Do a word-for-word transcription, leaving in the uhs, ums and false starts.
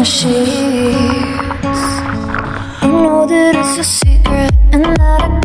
sheets. I know that it's a secret and that I